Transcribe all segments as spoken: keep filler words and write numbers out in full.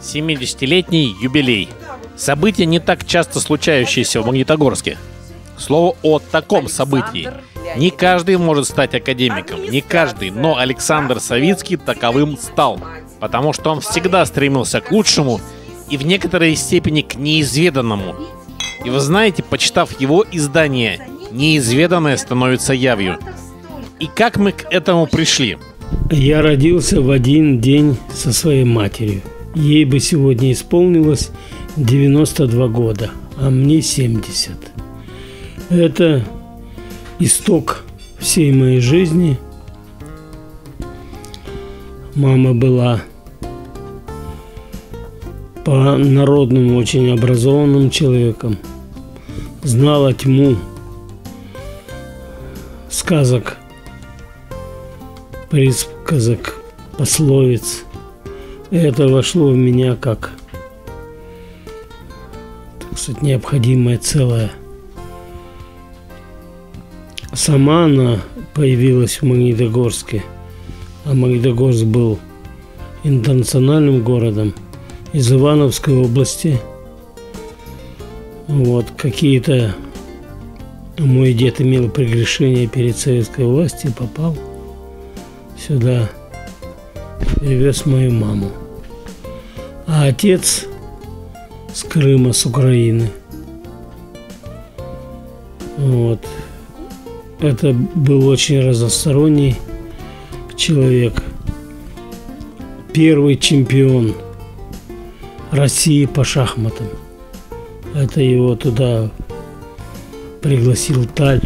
семидесятилетний юбилей. Событие, не так часто случающееся в Магнитогорске. К слову о таком событии. Не каждый может стать академиком, не каждый, но Александр Савицкий таковым стал. Потому что он всегда стремился к лучшему и в некоторой степени к неизведанному. И вы знаете, почитав его издание, неизведанное становится явью. И как мы к этому пришли? Я родился в один день со своей матерью. Ей бы сегодня исполнилось девяносто два года, а мне семьдесят. Это исток всей моей жизни. Мама была по-народному очень образованным человеком. Знала тьму сказок, присказок, пословиц. Это вошло в меня как, так сказать, необходимое целое. Сама она появилась в Магнитогорске, а Магнитогорск был интернациональным городом из Ивановской области. Вот, какие-то мой дед имел прегрешения перед советской властью, попал сюда, привез мою маму. А отец с Крыма, с Украины. Вот. Это был очень разносторонний человек. Первый чемпион России по шахматам. Это его туда пригласил Таль.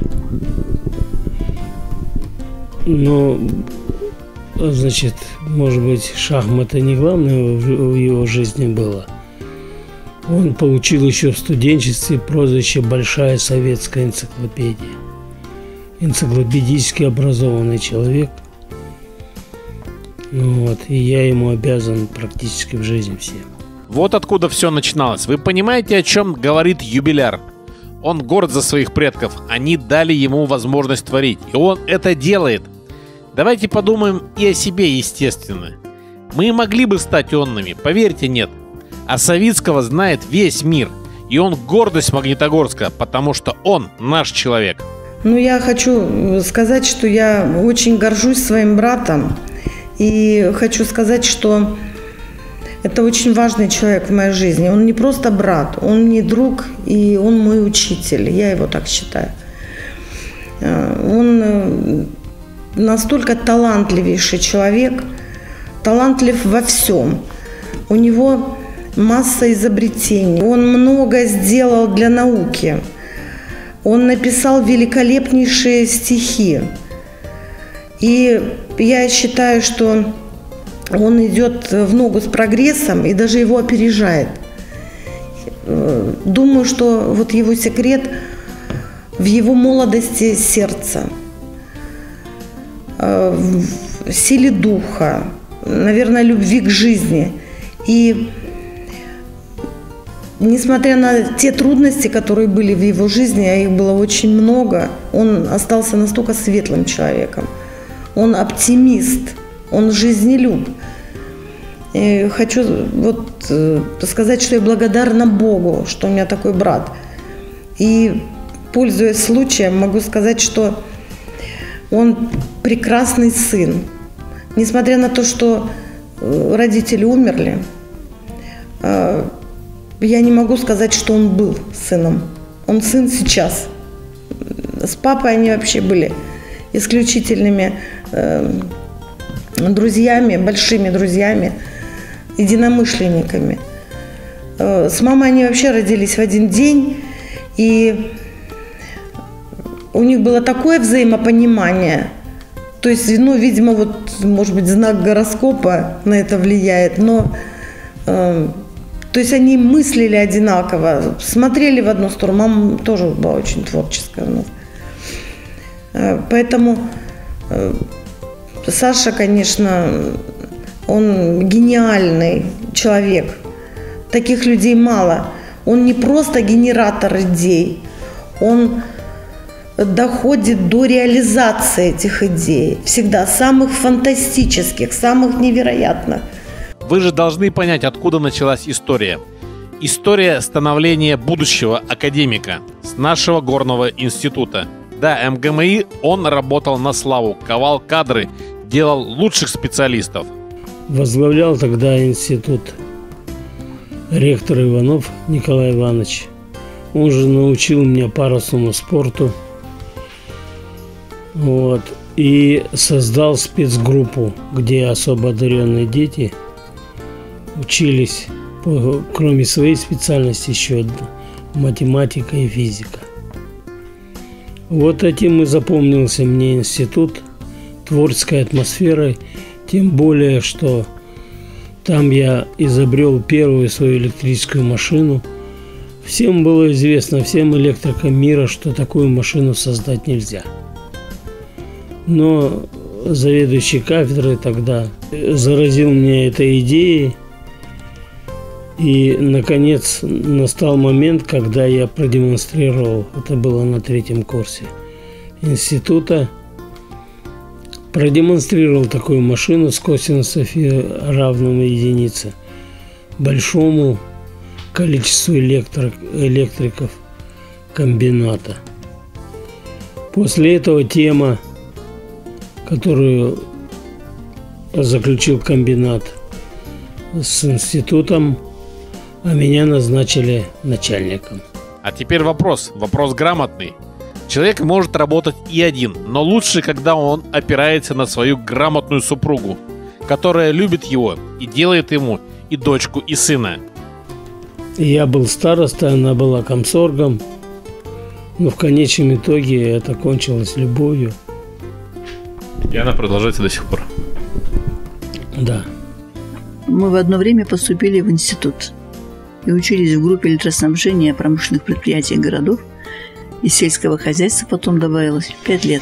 Но, значит, может быть, шахматы не главное в его жизни было. Он получил еще в студенчестве прозвище «Большая советская энциклопедия». Энциклопедически образованный человек. Вот, и я ему обязан практически в жизни всем. Вот откуда все начиналось. Вы понимаете, о чем говорит юбиляр? Он горд за своих предков. Они дали ему возможность творить. И он это делает. Давайте подумаем и о себе, естественно. Мы могли бы стать онными, поверьте, нет. А Савицкого знает весь мир. И он гордость Магнитогорска, потому что он наш человек. Ну, я хочу сказать, что я очень горжусь своим братом. И хочу сказать, что это очень важный человек в моей жизни. Он не просто брат, он мне друг, и он мой учитель. Я его так считаю. Он настолько талантливейший человек, талантлив во всем. У него масса изобретений. Он много сделал для науки. Он написал великолепнейшие стихи. И я считаю, что он идет в ногу с прогрессом и даже его опережает. Думаю, что вот его секрет в его молодости сердца, в силе духа, наверное, любви к жизни. И несмотря на те трудности, которые были в его жизни, а их было очень много, он остался настолько светлым человеком. Он оптимист, он жизнелюб. И хочу вот сказать, что я благодарна Богу, что у меня такой брат. И, пользуясь случаем, могу сказать, что он прекрасный сын. Несмотря на то, что родители умерли, я не могу сказать, что он был сыном. Он сын сейчас. С папой они вообще были исключительными э, друзьями, большими друзьями, единомышленниками. Э, с мамой они вообще родились в один день, и у них было такое взаимопонимание. То есть, ну, видимо, вот, может быть, знак гороскопа на это влияет, но э, то есть они мыслили одинаково, смотрели в одну сторону. Мама тоже была очень творческая у нас. Поэтому Саша, конечно, он гениальный человек. Таких людей мало. Он не просто генератор идей, он доходит до реализации этих идей. Всегда самых фантастических, самых невероятных. Вы же должны понять, откуда началась история. История становления будущего академика с нашего горного института. Да, эм гэ эм и он работал на славу, ковал кадры, делал лучших специалистов. Возглавлял тогда институт ректор Иванов Николай Иванович. Он же научил меня парусному спорту. Вот. И создал спецгруппу, где особо одаренные дети учились, кроме своей специальности, еще математика и физика. Вот этим и запомнился мне институт, творческой атмосферой, тем более, что там я изобрел первую свою электрическую машину. Всем было известно, всем электрикам мира, что такую машину создать нельзя. Но заведующий кафедрой тогда заразил меня этой идеей. И, наконец, настал момент, когда я продемонстрировал, это было на третьем курсе института, продемонстрировал такую машину с косинусом равным единице большому количеству электрик, электриков комбината. После этого тема, которую заключил комбинат с институтом, а меня назначили начальником. А теперь вопрос, вопрос грамотный. Человек может работать и один, но лучше, когда он опирается на свою грамотную супругу, которая любит его и делает ему и дочку, и сына. Я был старостой, она была комсоргом, но в конечном итоге это кончилось любовью. И она продолжается до сих пор. Да. Мы в одно время поступили в институт и учились в группе электроснабжения промышленных предприятий и городов, и сельского хозяйства потом добавилось пять лет.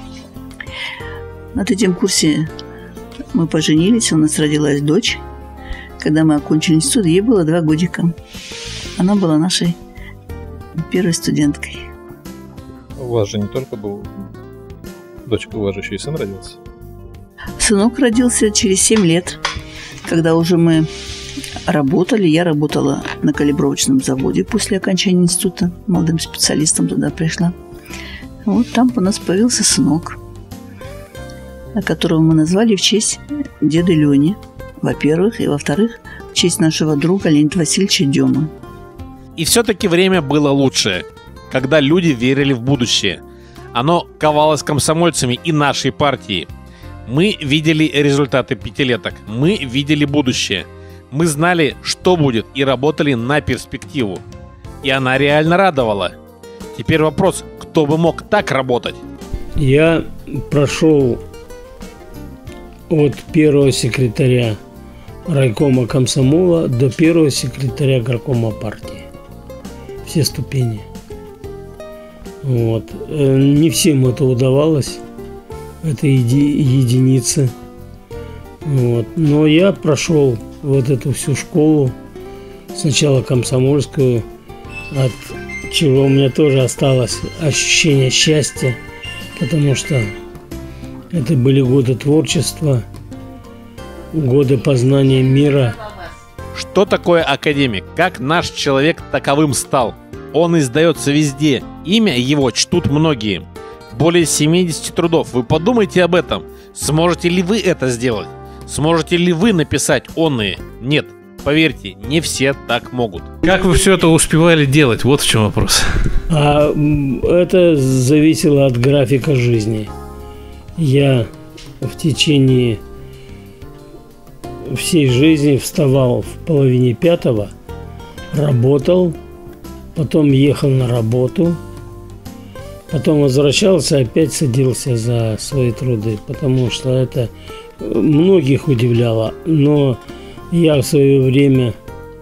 На третьем курсе мы поженились, у нас родилась дочь. Когда мы окончили институт, ей было два годика. Она была нашей первой студенткой. У вас же не только был дочка, у вас же еще и сын родился. Сынок родился через семь лет, когда уже мы работали. Я работала на калибровочном заводе после окончания института. Молодым специалистом туда пришла. Вот там у нас появился сынок, которого мы назвали в честь деда Лени, во-первых, и во-вторых, в честь нашего друга Леонида Васильевича Демы. И все-таки время было лучшее, когда люди верили в будущее. Оно ковалось комсомольцами и нашей партии. Мы видели результаты пятилеток, мы видели будущее. Мы знали, что будет, и работали на перспективу. И она реально радовала. Теперь вопрос, кто бы мог так работать? Я прошел от первого секретаря райкома комсомола до первого секретаря горкома партии. Все ступени. Вот. Не всем это удавалось. Это еди- единицы. Вот. Но я прошел вот эту всю школу. Сначала комсомольскую, от чего у меня тоже осталось ощущение счастья, потому что это были годы творчества, годы познания мира. Что такое академик? Как наш человек таковым стал? Он издается везде. Имя его чтут многие. Более семьдесят трудов. Вы подумайте об этом. Сможете ли вы это сделать? Сможете ли вы написать онные? Нет. Поверьте, не все так могут. Как вы все это успевали делать? Вот в чем вопрос. А это зависело от графика жизни. Я в течение всей жизни вставал в половине пятого, работал, потом ехал на работу, потом возвращался, опять садился за свои труды, потому что это многих удивляло. Но я в свое время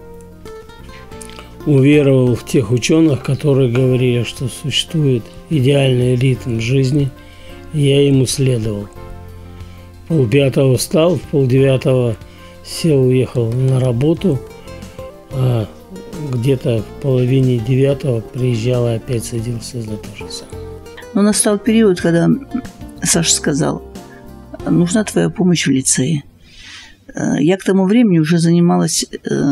уверовал в тех ученых, которые говорили, что существует идеальный ритм жизни, и я ему следовал. В полпятого встал, в полдевятого сел, уехал на работу, а где-то в половине девятого приезжал и опять садился за то же самое. Но настал период, когда Саша сказал: нужна твоя помощь в лицее. Я к тому времени уже занималась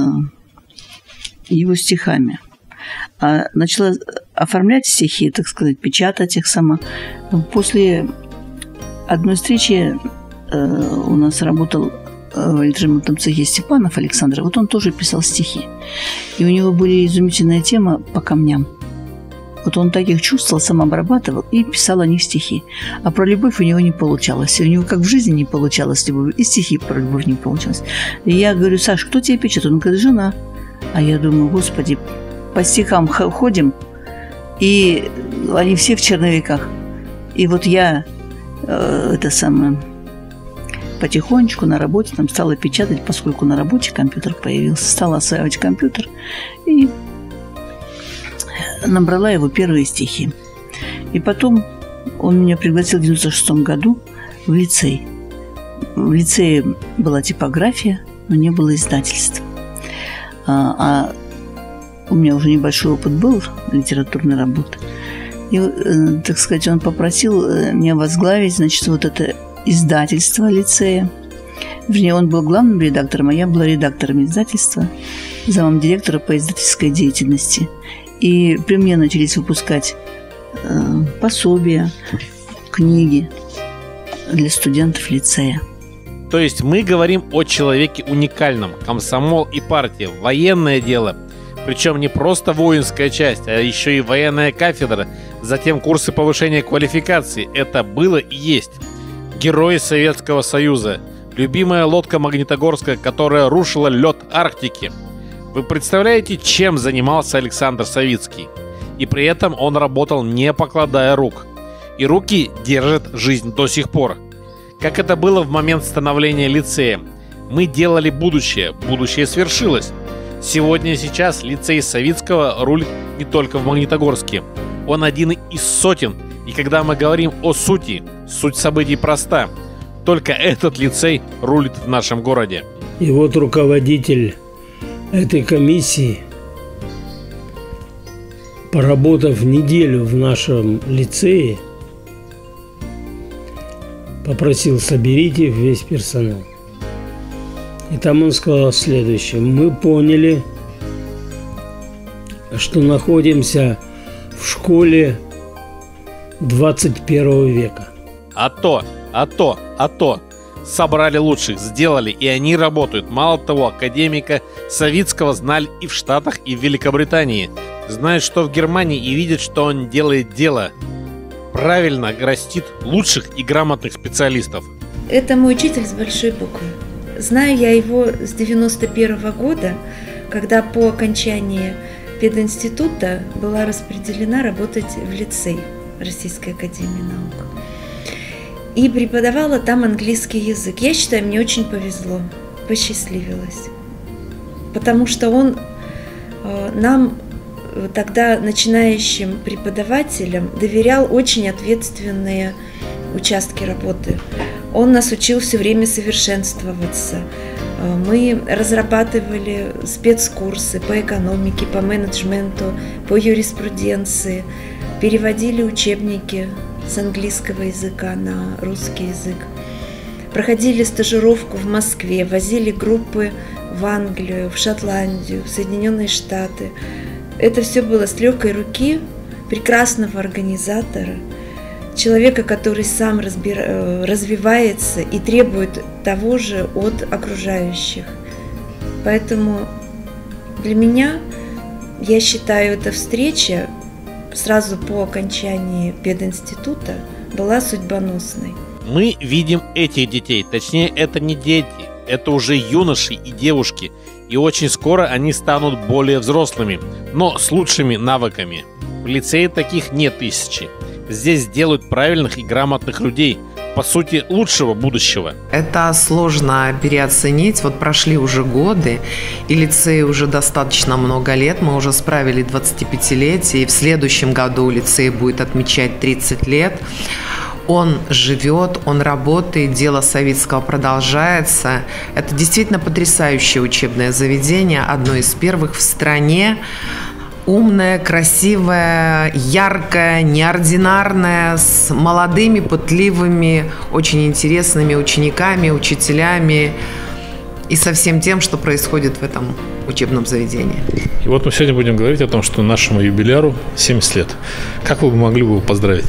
его стихами. А начала оформлять стихи, так сказать, печатать их сама. После одной встречи у нас работал в электромонтном цехе Степанов Александр. Вот он тоже писал стихи. И у него были изумительная тема по камням. Вот он так их чувствовал, сам обрабатывал и писал о них стихи. А про любовь у него не получалось. У него как в жизни не получалось любовь, и стихи про любовь не получалось. И я говорю: Саш, кто тебе печатает? Он говорит: жена. А я думаю: Господи, по стихам ходим, и они все в черновиках. И вот я э, это самое потихонечку на работе там стала печатать, поскольку на работе компьютер появился. Стала осваивать компьютер и набрала его первые стихи. И потом он меня пригласил в девяносто шестом году в лицей. В лицее была типография, но не было издательства. А, а у меня уже небольшой опыт был литературной работы. И, э, так сказать, он попросил меня возглавить, значит, вот это издательство лицея. Вернее, он был главным редактором, а я была редактором издательства, замом директора по издательской деятельности. И при мне начались выпускать э, пособия, книги для студентов лицея. То есть мы говорим о человеке уникальном. Комсомол и партия, военное дело. Причем не просто воинская часть, а еще и военная кафедра. Затем курсы повышения квалификации. Это было и есть. Герои Советского Союза. Любимая лодка Магнитогорская, которая рушила лед Арктики. Вы представляете, чем занимался Александр Савицкий? И при этом он работал, не покладая рук. И руки держат жизнь до сих пор. Как это было в момент становления лицея. Мы делали будущее. Будущее свершилось. Сегодня и сейчас лицей Савицкого рулит не только в Магнитогорске. Он один из сотен. И когда мы говорим о сути, суть событий проста. Только этот лицей рулит в нашем городе. И вот руководитель этой комиссии, поработав неделю в нашем лицее, попросил: соберите весь персонал. И там он сказал следующее: мы поняли, что находимся в школе двадцать первого века. А то, а то, а то. Собрали лучших, сделали, и они работают. Мало того, академика Савицкого знали и в Штатах, и в Великобритании. Знают, что в Германии, и видят, что он делает дело. Правильно растит лучших и грамотных специалистов. Это мой учитель с большой буквы. Знаю я его с девяносто первого года, когда по окончании пединститута была распределена работать в лицей Российской академии наук. И преподавала там английский язык. Я считаю, мне очень повезло, посчастливилось. Потому что он э, нам, тогда начинающим преподавателям, доверял очень ответственные участки работы. Он нас учил все время совершенствоваться. Мы разрабатывали спецкурсы по экономике, по менеджменту, по юриспруденции, переводили учебники с английского языка на русский язык, проходили стажировку в Москве, возили группы в Англию, в Шотландию, в Соединенные Штаты. Это все было с легкой руки прекрасного организатора, человека, который сам разбира... развивается и требует того же от окружающих. Поэтому для меня, я считаю, эта встреча сразу по окончании пединститута была судьбоносной. Мы видим этих детей, точнее, это не дети, это уже юноши и девушки, и очень скоро они станут более взрослыми, но с лучшими навыками. В лицее таких не тысячи. Здесь делают правильных и грамотных людей, по сути, лучшего будущего. Это сложно переоценить. Вот прошли уже годы, и лицей уже достаточно много лет. Мы уже справили двадцатипятилетие, и в следующем году лицей будет отмечать тридцать лет. Он живет, он работает, дело Савицкого продолжается. Это действительно потрясающее учебное заведение, одно из первых в стране. Умная, красивая, яркая, неординарная, с молодыми, пытливыми, очень интересными учениками, учителями. и со всем тем, что происходит в этом учебном заведении. И вот мы сегодня будем говорить о том, что нашему юбиляру семьдесят лет. Как вы могли бы его поздравить?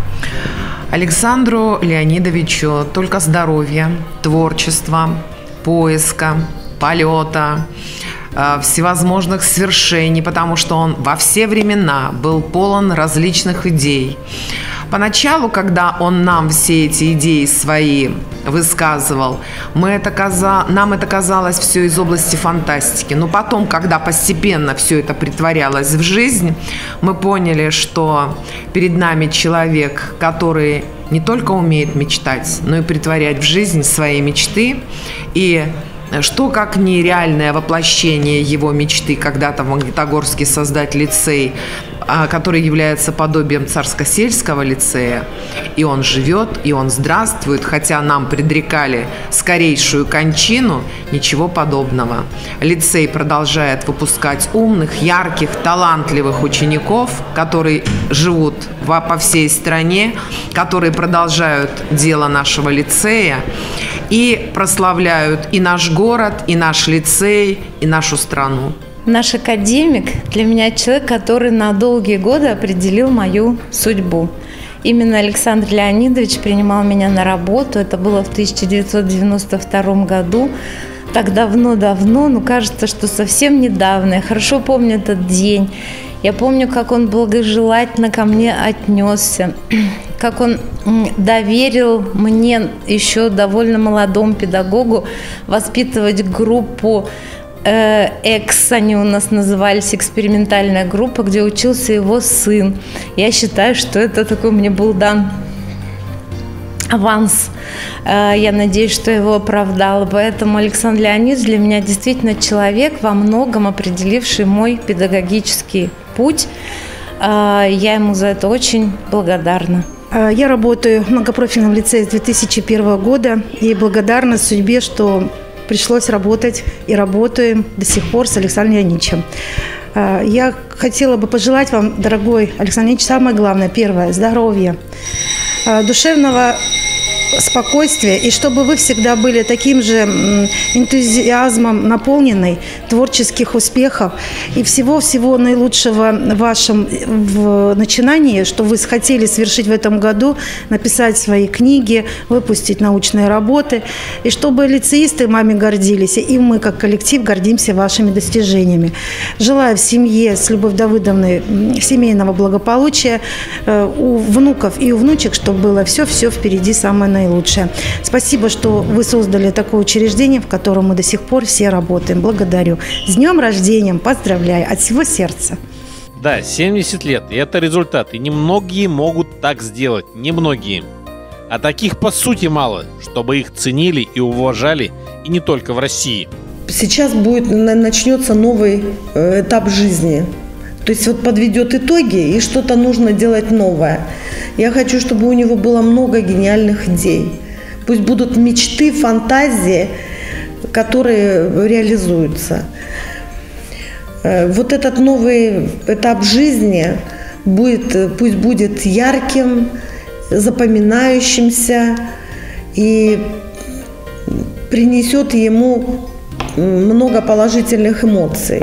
Александру Леонидовичу только здоровья, творчества, поиска, полета, всевозможных свершений, потому что он во все времена был полон различных идей. Поначалу, когда он нам все эти идеи свои высказывал, мы это каза... нам это казалось все из области фантастики. Но потом, когда постепенно все это притворялось в жизнь, мы поняли, что перед нами человек, который не только умеет мечтать, но и притворять в жизнь свои мечты. И что, как нереальное воплощение его мечты, когда-то в Магнитогорске создать лицей, который является подобием Царско-сельского лицея. И он живет, и он здравствует, хотя нам предрекали скорейшую кончину, ничего подобного. Лицей продолжает выпускать умных, ярких, талантливых учеников, которые живут по всей стране, которые продолжают дело нашего лицея и прославляют и наш город, и наш лицей, и нашу страну. Наш академик для меня человек, который на долгие годы определил мою судьбу. Именно Александр Леонидович принимал меня на работу. Это было в тысяча девятьсот девяносто втором году. Так давно-давно, но кажется, что совсем недавно. Я хорошо помню этот день. Я помню, как он благожелательно ко мне отнесся, как он доверил мне, еще довольно молодому педагогу, воспитывать группу «Экс», они у нас назывались, экспериментальная группа, где учился его сын. Я считаю, что это такой мне был дан аванс. Я надеюсь, что его оправдал. Поэтому Александр Леонидович для меня действительно человек, во многом определивший мой педагогический путь. Я ему за это очень благодарна. Я работаю в многопрофильном лицее с две тысячи первого года и благодарна судьбе, что пришлось работать и работаем до сих пор с Александром Леонидовичем. Я хотела бы пожелать вам, дорогой Александр Леонидович, самое главное, первое – здоровья, душевного спокойствия, и чтобы вы всегда были таким же энтузиазмом наполненной, творческих успехов и всего-всего наилучшего в вашем в начинании, что вы хотели совершить в этом году, написать свои книги, выпустить научные работы, и чтобы лицеисты вами гордились, и мы, как коллектив, гордимся вашими достижениями. Желаю в семье с Любовью Давыдовной семейного благополучия, у внуков и у внучек, чтобы было все-все впереди самое наилучшее. Наилучшее. Спасибо, что вы создали такое учреждение, в котором мы до сих пор все работаем. Благодарю. С днем рождения, поздравляю от всего сердца. Да, семьдесят лет, и это результат. И немногие могут так сделать, немногие. А таких по сути мало, чтобы их ценили и уважали, и не только в России. Сейчас будет, начнется новый этап жизни. То есть вот подведет итоги, и что-то нужно делать новое. Я хочу, чтобы у него было много гениальных идей. Пусть будут мечты, фантазии, которые реализуются. Вот этот новый этап жизни будет, пусть будет ярким, запоминающимся и принесет ему много положительных эмоций.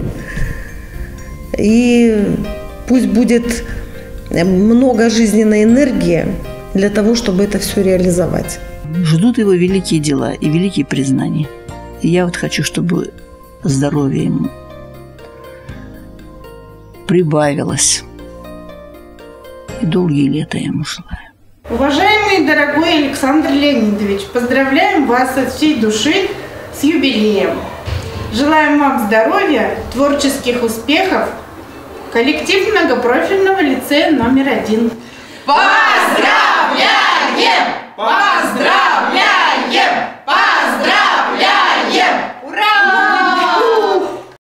И пусть будет много жизненной энергии для того, чтобы это все реализовать. Ждут его великие дела и великие признания. И я вот хочу, чтобы здоровье ему прибавилось. И долгие лета ему желаю. Уважаемый дорогой Александр Леонидович, поздравляем вас от всей души с юбилеем. Желаем вам здоровья, творческих успехов. Коллектив многопрофильного лицея номер один. Поздравляем!